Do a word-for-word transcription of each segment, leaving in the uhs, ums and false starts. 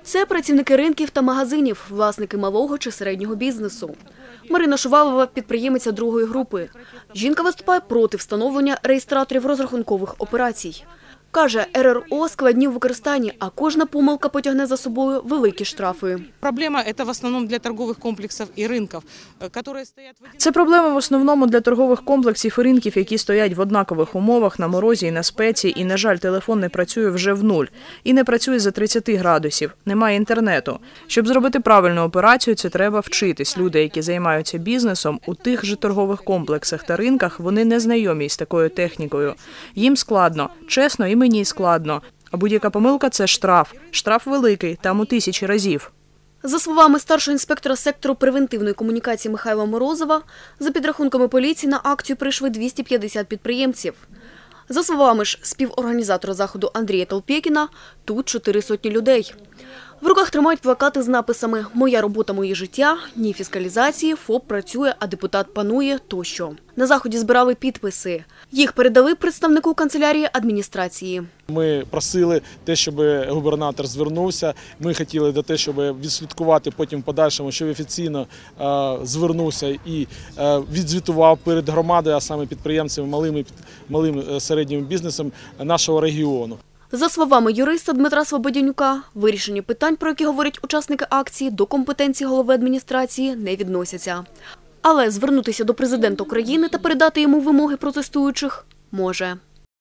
Це працівники ринків та магазинів, власники малого чи середнього бізнесу. Марина Шувалова – підприємиця другої групи. Жінка виступає проти встановлення реєстраторів розрахункових операцій. Каже, ер ер о складні в використанні, а кожна помилка потягне за собою великі штрафи. Проблема – це в основному для торгових комплексів і ринків, які стоять в... Це проблема в основному для торгових комплексів і ринків, які стоять в однакових умовах, на морозі і на спеці. І, на жаль, телефон не працює вже в нуль. І не працює за тридцять градусів. Немає інтернету. Щоб зробити правильну операцію, це треба вчитись. Люди, які займаються бізнесом, у тих же торгових комплексах та ринках, вони не знайомі з такою технікою. Їм складно. Чесно, і мені складно. А будь-яка помилка – це штраф. Штраф великий, там у тисячі разів. За словами старшого інспектора сектору превентивної комунікації Михайла Морозова, за підрахунками поліції на акцію прийшли двісті п'ятдесят підприємців. За словами ж співорганізатора заходу Андрія Толпєкіна, тут чотири сотні людей. В руках тримають плакати з написами «Моя робота – моє життя», «Ні фіскалізації», «ФОП працює, а депутат панує» тощо. На заході збирали підписи. Їх передали представнику канцелярії адміністрації. Ми просили те, щоб губернатор звернувся. Ми хотіли до те, щоб відслідкувати потім в подальшому, щоб офіційно е, звернувся і е, відзвітував перед громадою, а саме підприємцями, малим, малим середнім бізнесом нашого регіону. За словами юриста Дмитра Слободянюка, вирішення питань, про які говорять учасники акції, до компетенції голови адміністрації не відносяться. Але звернутися до президента України та передати йому вимоги протестуючих може.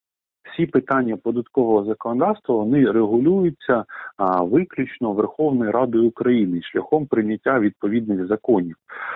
Всі питання податкового законодавства, вони регулюються а, виключно Верховною Радою України шляхом прийняття відповідних законів.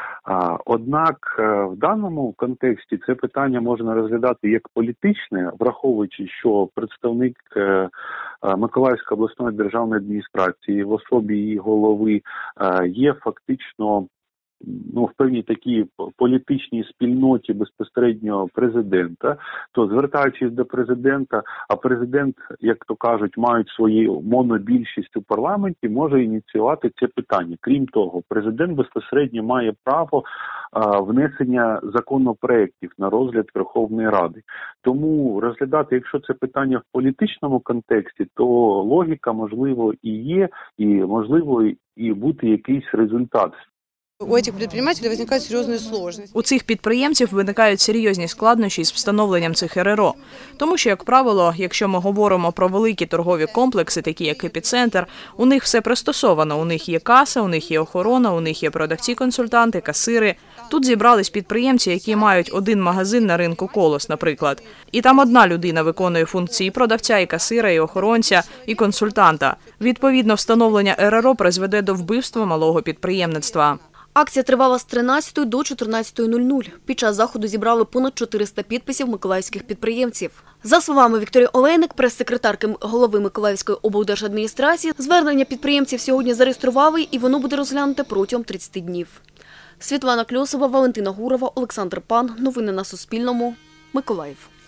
А, однак в даному контексті це питання можна розглядати як політичне, враховуючи, що представник е, Миколаївської обласної державної адміністрації в особі її голови е, є фактично ну, в певній такій політичній спільноті безпосередньо президента, то звертаючись до президента, а президент, як то кажуть, мають свою монобільшість у парламенті, може ініціювати це питання. Крім того, президент безпосередньо має право а, внесення законопроєктів на розгляд Верховної Ради. Тому розглядати, якщо це питання в політичному контексті, то логіка, можливо, і є, і можливо і бути якийсь результат. У цих підприємців виникають серйозні складності. У цих підприємців виникають серйозні складнощі з встановленням цих ер ер о. Тому що, як правило, якщо ми говоримо про великі торгові комплекси, такі як «Епіцентр», у них все пристосовано. У них є каса, у них є охорона, у них є продавці-консультанти, касири. Тут зібрались підприємці, які мають один магазин на ринку «Колос», наприклад. І там одна людина виконує функції продавця, і касира, і охоронця, і консультанта. Відповідно, встановлення ер ер о призведе до вбивства малого підприємництва. Акція тривала з тринадцятої до чотирнадцятої нуль нуль. Під час заходу зібрали понад чотириста підписів миколаївських підприємців. За словами Вікторії Олейник, прес-секретарки голови Миколаївської облдержадміністрації, звернення підприємців сьогодні зареєстрували і воно буде розглянуте протягом тридцяти днів. Світлана Кльосова, Валентина Гурова, Олександр Пан. Новини на Суспільному. Миколаїв.